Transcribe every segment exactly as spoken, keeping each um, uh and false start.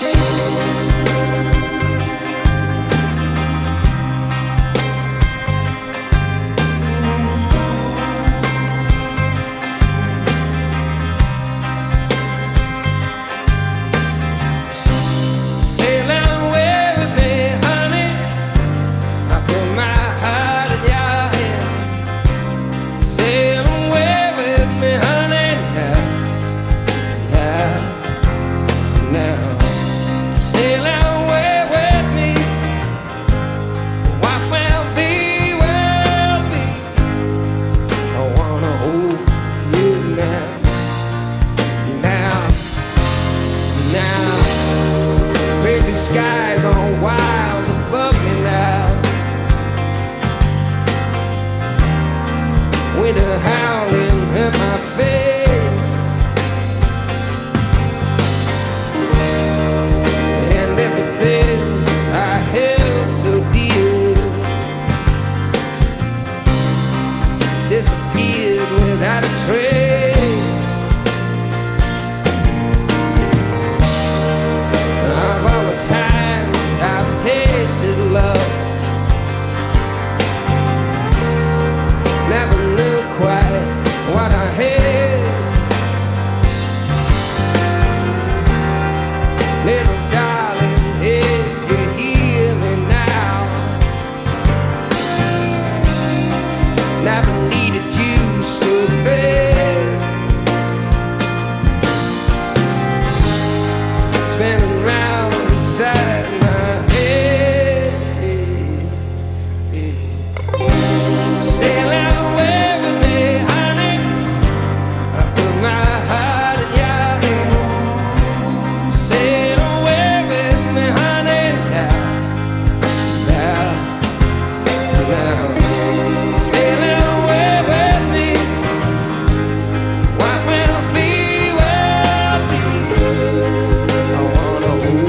Skies are wild above me now. Winter howling in my face, and everything I held so dear disappeared without a trace. Of all the times I've tasted love, never knew quite what I had. Little darling, if you hear me now, never needed you so bad. Spinning round inside my head, sail away with me, honey. I put my heart in your hand. Sail away with me, honey. Now, now, now. Sail away with me. What will be, will be. I wanna hold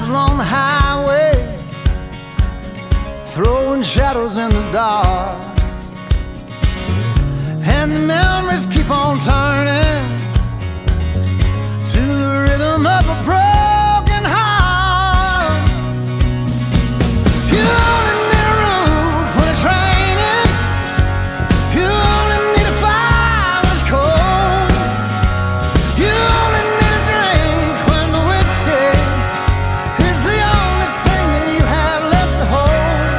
along the highway, throwing shadows in the dark, and the memories keep on turning to the rhythm of a broken heart. You only need a roof when it's raining. You only need a fire when it's cold. You only need a drink when the whiskey is the only thing that you have left to hold.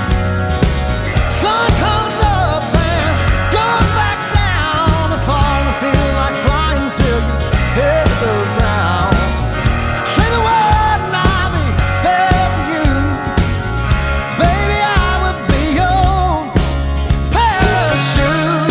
Sun comes up and goes back down, the falling feels like flying till you hit the ground. Say the word and I'll be there for you. Baby, I will be your parachute.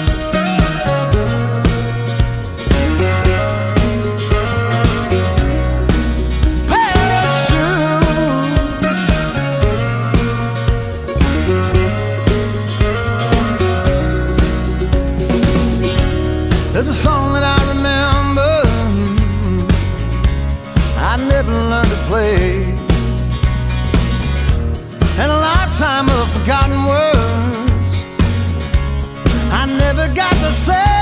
Parachute. There's a song that I remember I never learned to play, and a lifetime of forgotten words I never got to say.